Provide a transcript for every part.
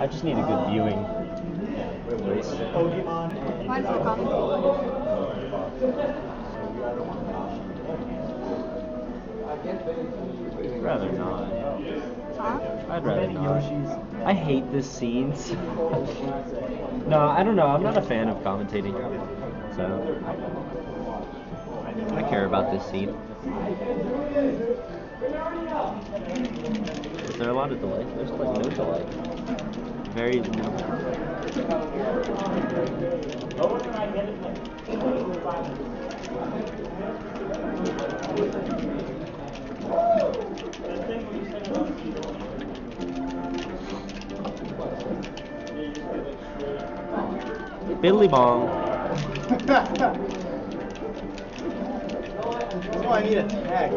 I just need a good viewing. Mine's the comment. I'd rather not. Huh? I'd rather not. I hate this scene. No, I don't know. I'm not a fan of commentating. So I care about this scene. Is there a lot of delay? There's like no delay. Very minimal. Billy bong. Oh, I need a tag.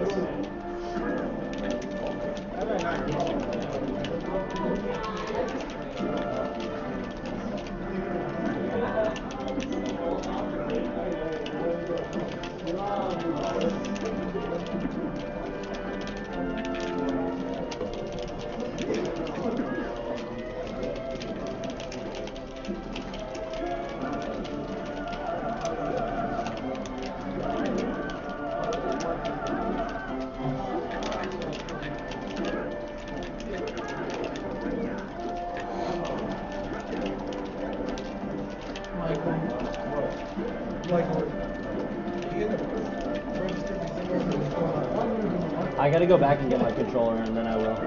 I gotta go back and get my controller and then I will.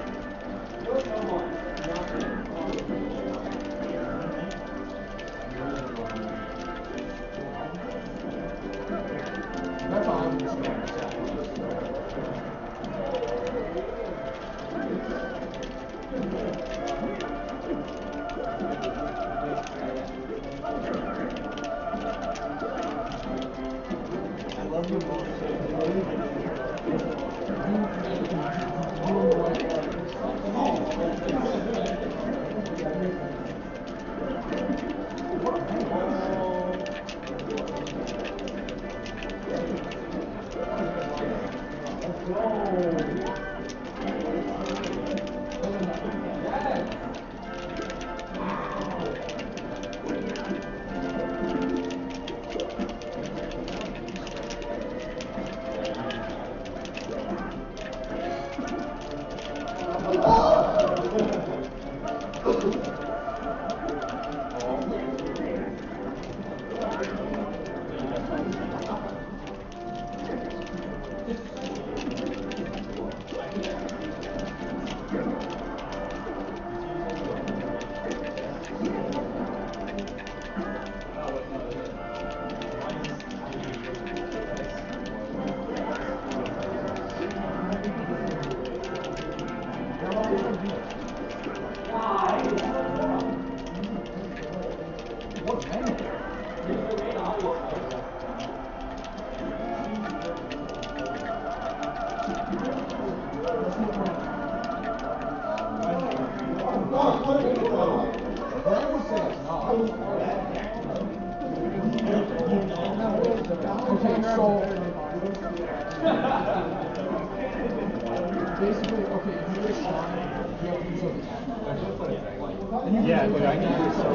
Yeah, but I can do so.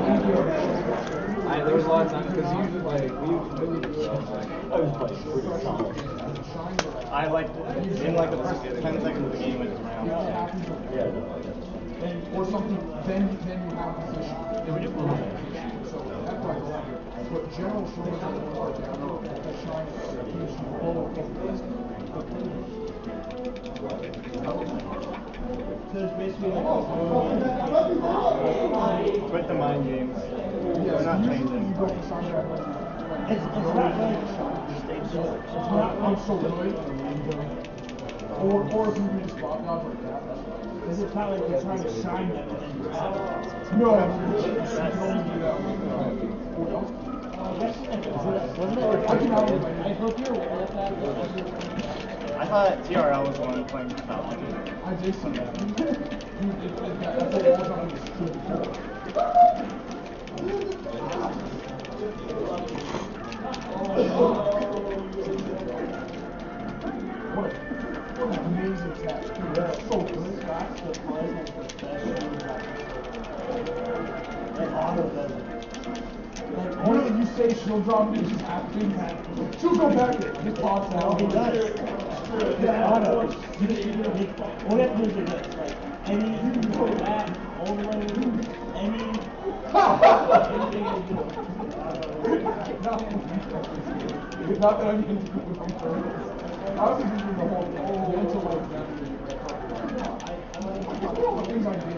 There was a lot of times because usually like I like in like the first 10 seconds of the game went around. Yeah. Or something, then you have a position. Yeah, we do. So that's right. But general shoulders are more down or shine all over the place. So it's basically quit the mind games. We're not changing. You go for shine it's not really stage sword. It's not unsolid. Or if you can just drop down like that, that's fine. Is it not like you're trying to shine them and then you have it? No, you can only do that with I hope you're aware of that. I thought TRL was the one playing Falcon. I did see that. That's all time was true before. What an amazing catch. That's so good. That's the play and the best. Only if you say she'll drop me, she's acting. She'll go back there. Just box out. He does. Yeah, auto. All you have to do is like any, you can go back all the way, any. Not that I'm going to do it on purpose. I was just using the whole mental like that. All the things I did.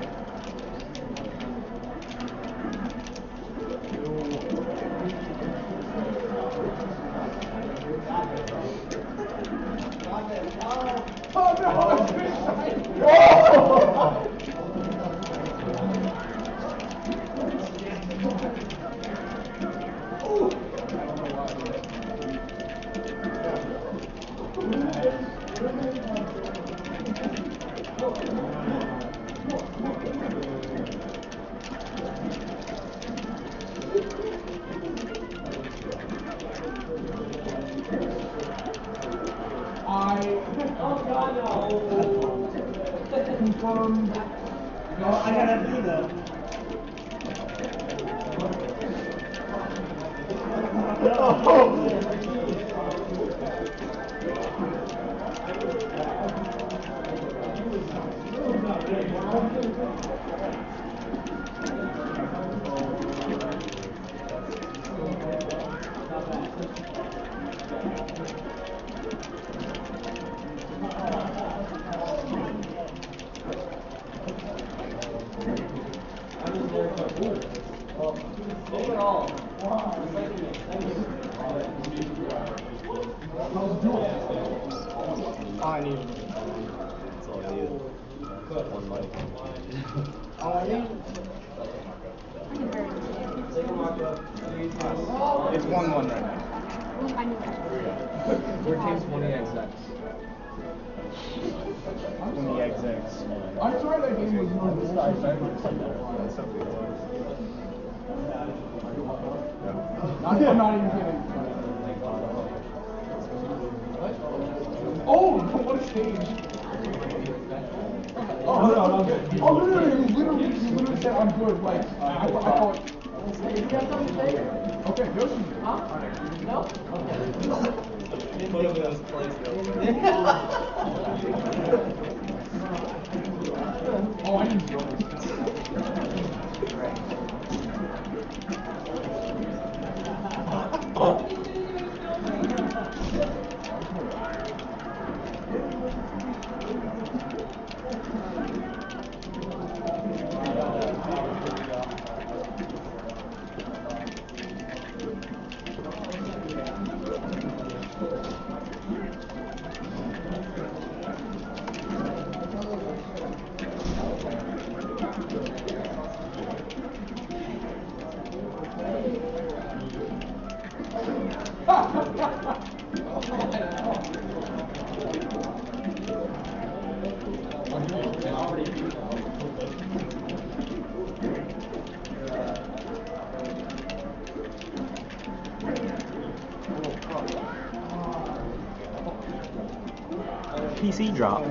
Oh no! Confirmed. No, I gotta do though. I need. That's all I need. One mic. All I need. It's 1-1 right now. I need that. Your team's 20XX. 20XX. I'm sorry that game was not this time. I'm not even kidding. Oh, what a stage! Oh, no, I'm good. Oh, literally said I'm good. Like, I thought. Okay, Yoshi. Huh? No? Okay. Oh, I need Yoshi. PC drop.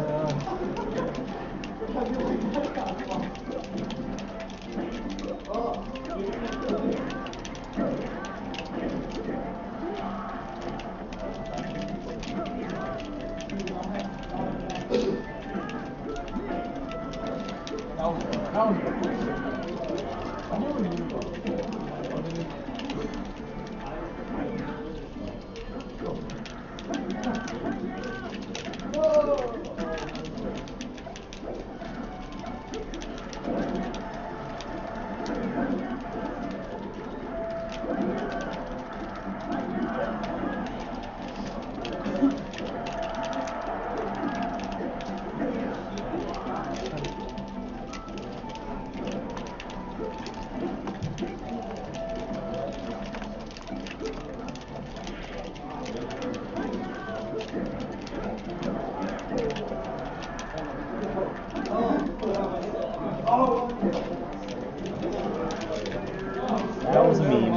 That was a meme.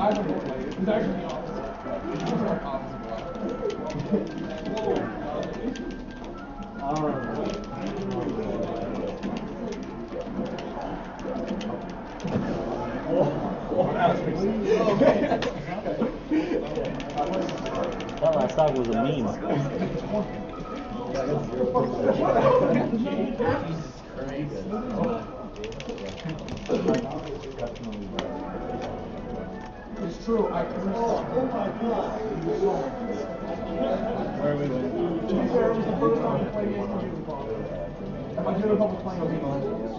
Oh. That last dog was a meme. It's true. Oh my God. Where are we going? To be fair, it was the first time I played against you. And I did a couple playing games. So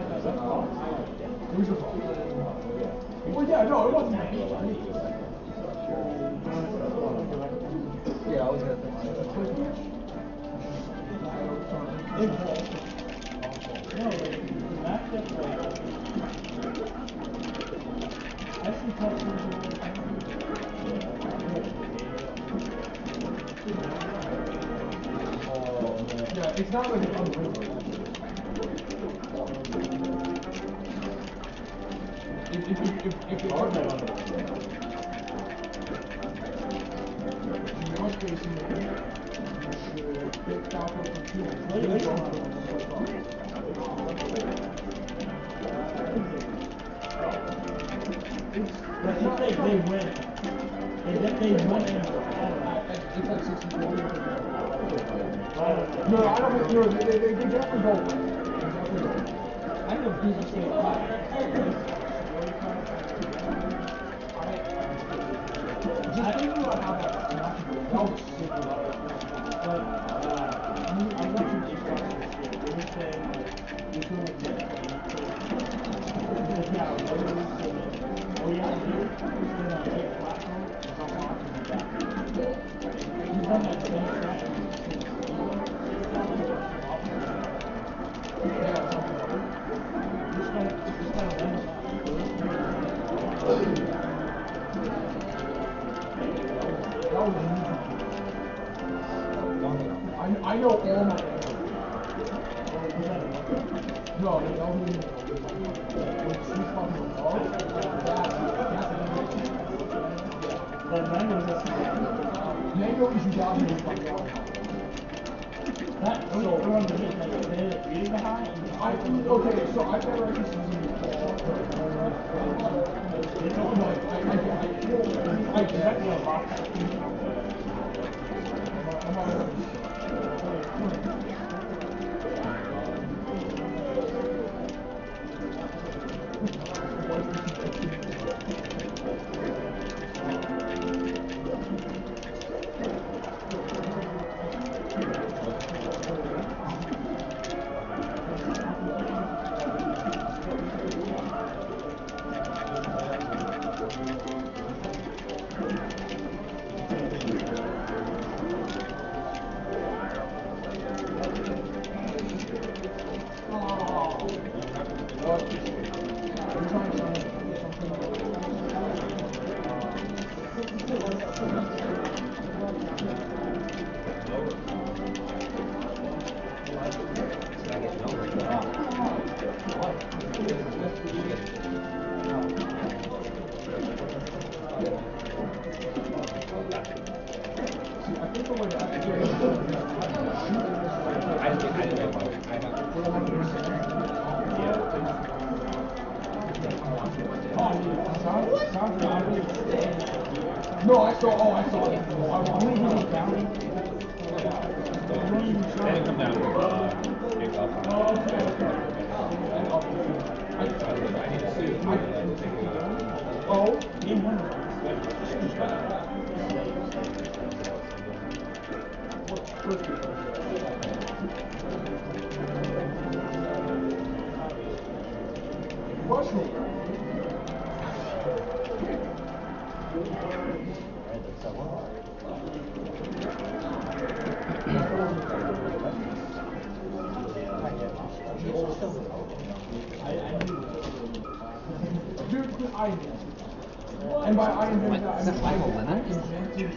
it was your fault. Well, yeah, no, it wasn't. Yeah, I was gonna think. No, matchup like I see customers. Yeah, it's not like it's unbelievable. If it's hard to in your case, you should pick out the computer. But if they win, they win. It's like 64. No, I don't think they definitely go. I know people say Just thinking about how that was super low. but I want you to just watch this shit. They would say you're doing it this way. Oh yeah, dude. You're gonna take platform. I'm watching you back. You've done that same strategy. I know all my answers. No, that was me. When she's fucking with all But Mango is Mango is you got me with my God. that. So everyone just like they're reading behind. Okay, so I've never actually seen you I directly unlocked that. No, I saw it. They didn't come down to big up. I need to see if I can take it out. Oh, mushroom. Dude, I and by I invented that, I mean I invented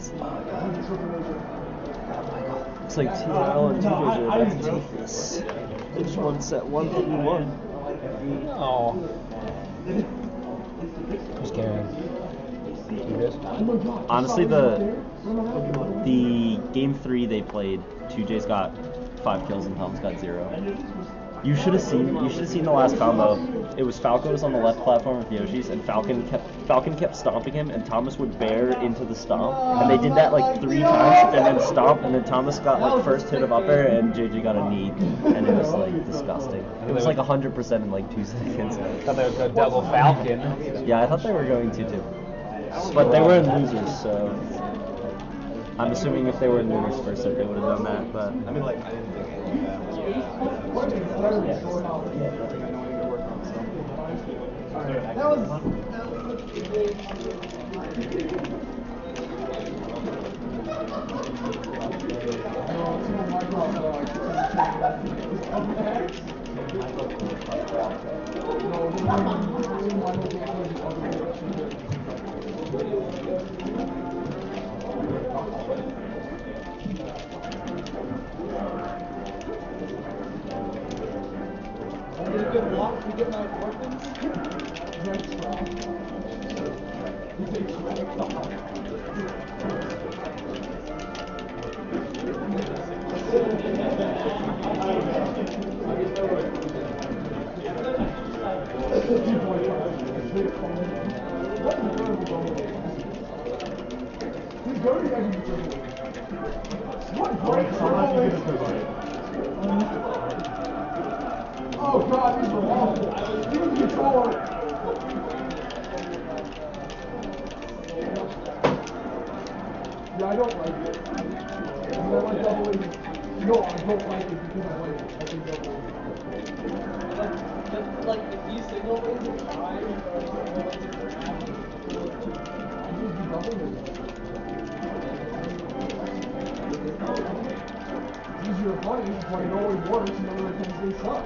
It's like TRL and 2jayys are about to take this. They just won set 131. Oh. Who's carrying? Honestly, the game 3 they played, 2jayys got 5 kills and Helms got 0. You should have seen the last combo. It was Falco was on the left platform with Yoshi's, and Falcon kept stomping him, and Thomas would bear into the stomp, and they did that like 3 times, and then stomp, and then Thomas got like first hit of upper, and JJ got a knee, and it was like disgusting. It was like 100% in like 2 seconds. I thought they would go double Falcon. Yeah, I thought they were going to too, but they were in losers, so I'm assuming if they were in winners first, that they would have done that. But I mean, like, I didn't think any of that was Oh God, these are awful. Use the controller. Yeah, I don't like it. I like double A. No, I don't like it because I like it. I think double A. Like if you single ways it's fine, I just do double A. It's easier to punish, but it always works, and other times they suck.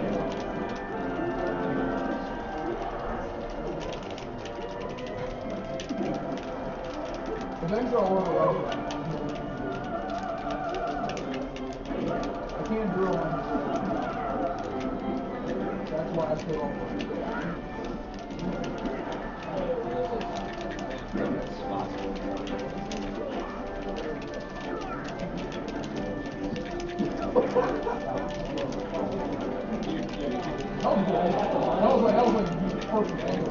Eventually I'll learn to like that. I can't drill on this. That's why I stay off. That was like the perfect angle.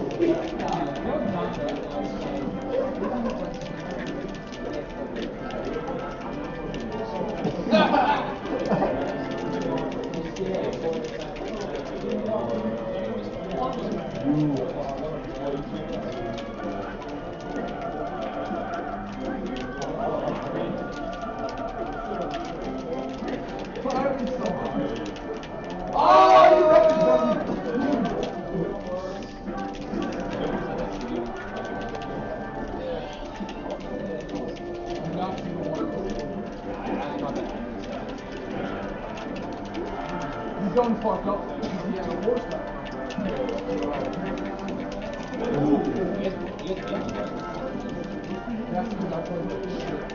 Done fucked up because he had a horseback. That's because I played with this shit.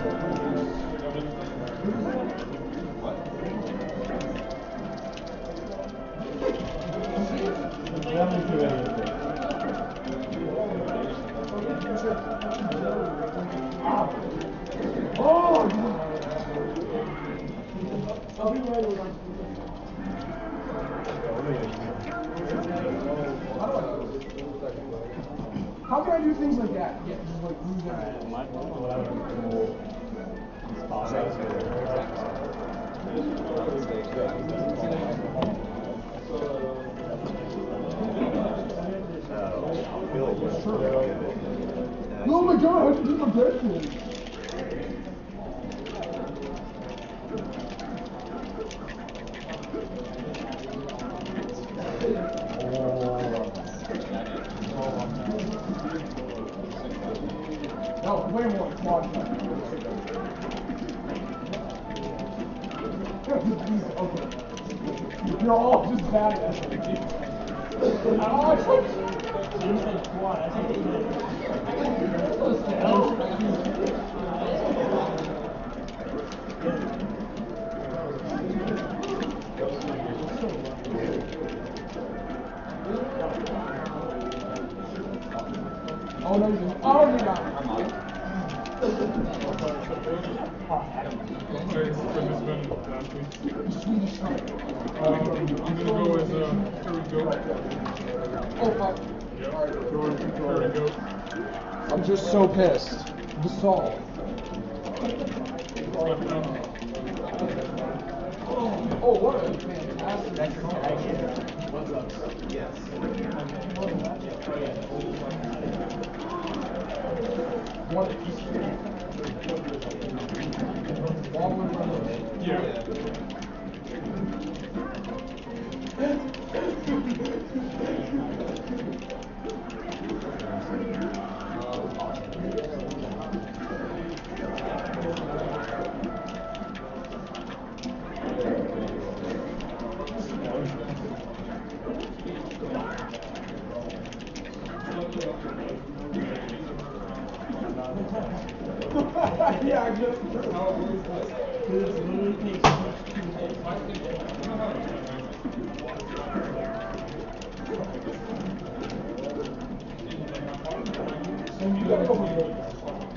How can I do things like that? Yeah, just like lose everything. Oh my God, I have to do my breakfast. No, way more quad. Okay. You're all just bad at it. You said quad. I said Oh no, you didn't. Oh, you got it. Swedish time. I'm gonna go as Terry Goat. Oh, fuck. Yeah. Alright, Terry Goat. I'm just so pissed. The salt. Oh, what a fantastic What's up? Yes. What? Yeah. Yeah, I just. Because it literally takes 2 hits. So you gotta go for the.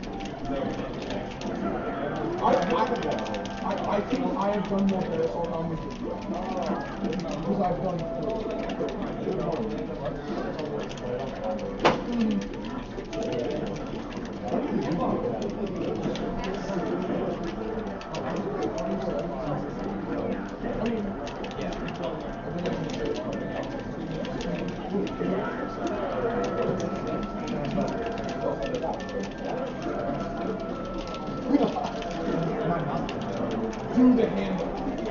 I think I have done more parasol damage than you. Because I've done. Through the handle.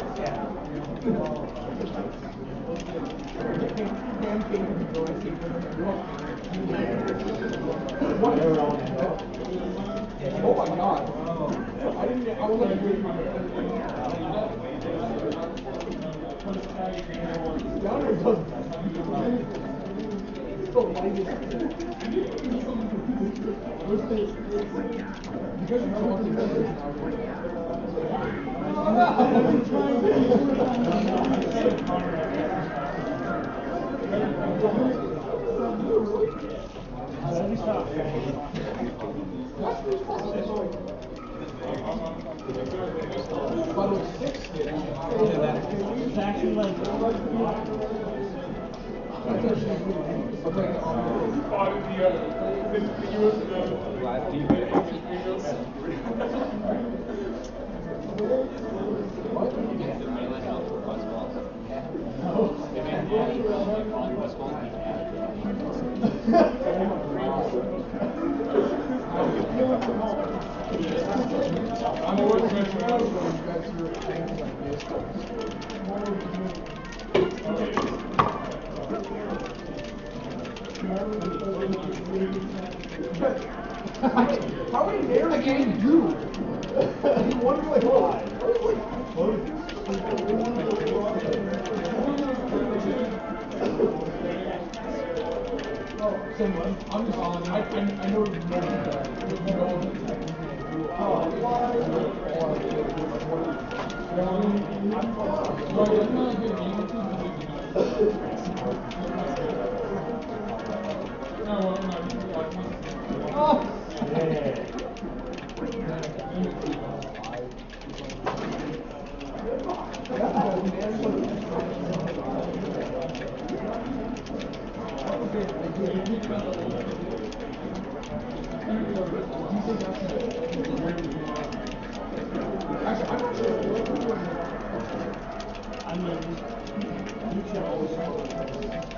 What? Oh my god. I was like, down there doesn't. So because you're talking It's actually like how many airs can you do? You wonder like what? So I'm just I know you I mean, you can always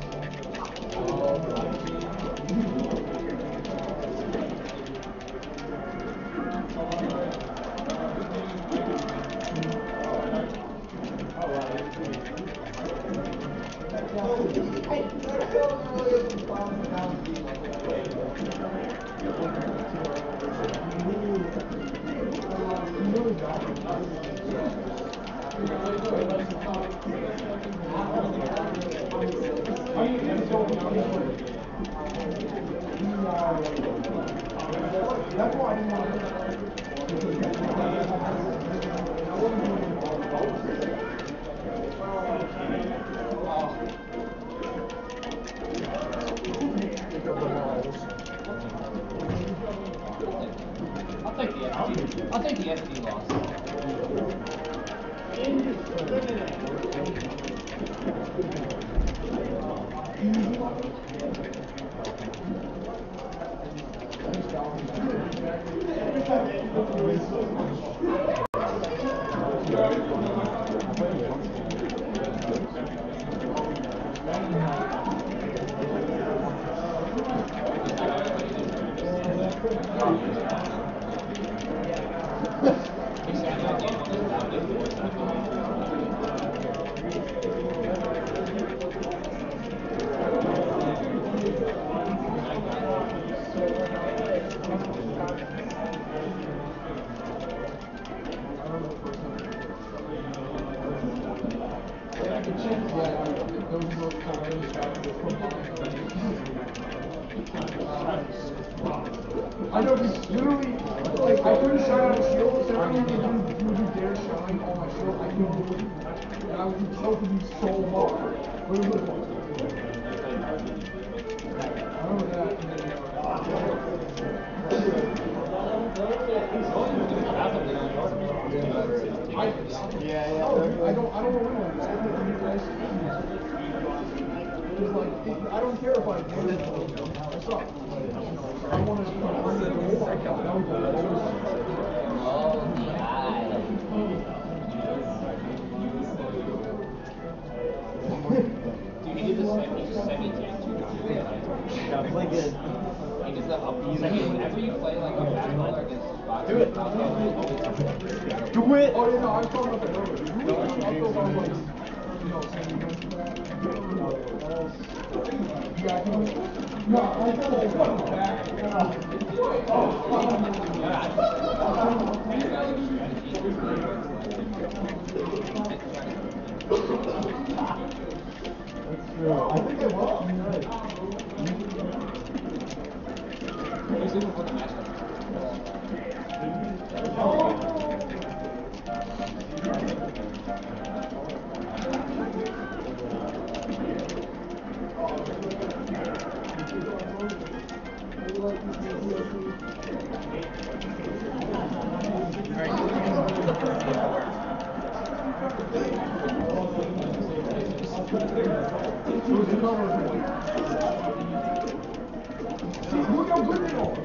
That's why I didn't want to. I know, just literally, like, I couldn't shine out a shield, so every time you would dare shine on my shield, I couldn't do it. And I would be choking you so hard. But it was fun. I remember that. I don't know when I don't care if I do it. What's up? I want to Yeah, play good. Whenever you play like a basketball against boxing, Do it. do it. Oh, yeah, no, I was talking about that earlier. No, I feel like back. That's true. I think it was. You're right. Look how good they are.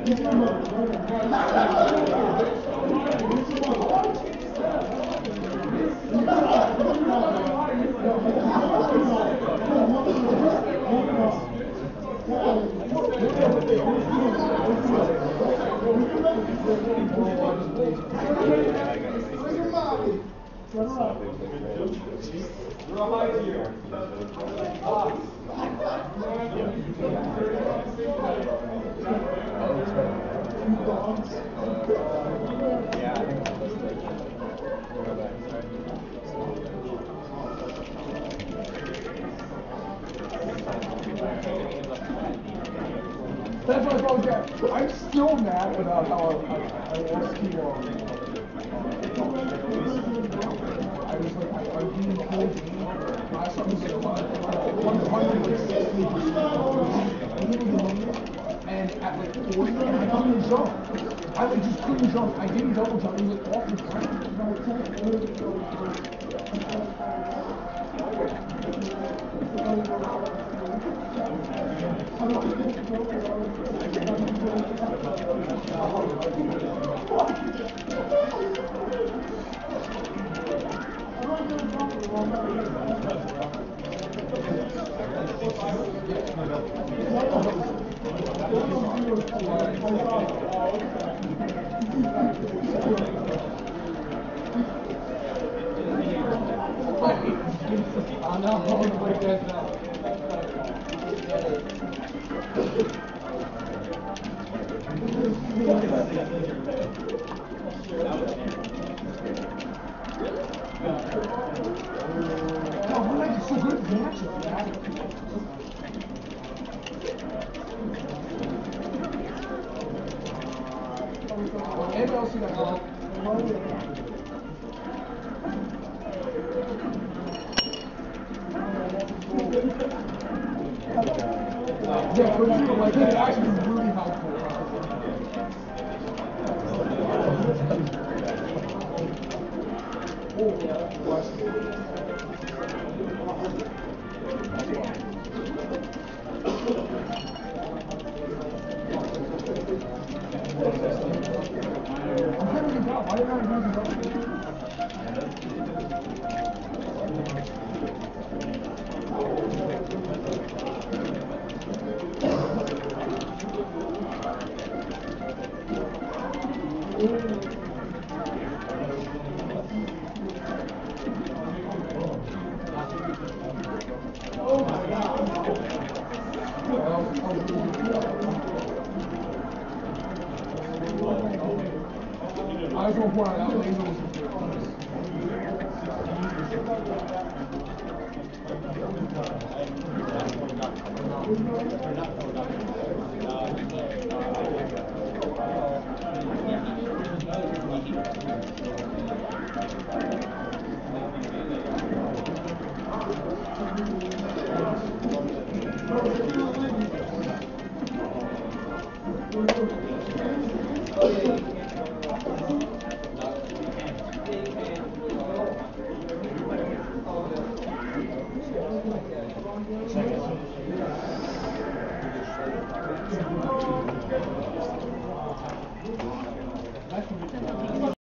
That's what I thought, yeah. I'm still mad about how I lost to, I was like, I'm being the whole game. Last time was like 160%. And at like 40, and I couldn't jump. I like just couldn't jump. I didn't double jump. It was like off the ground. Yeah, for you, like, it's actually really helpful. Oh, bless you. I'm trying to get down. Why didn't I use it? I just want to point out that laser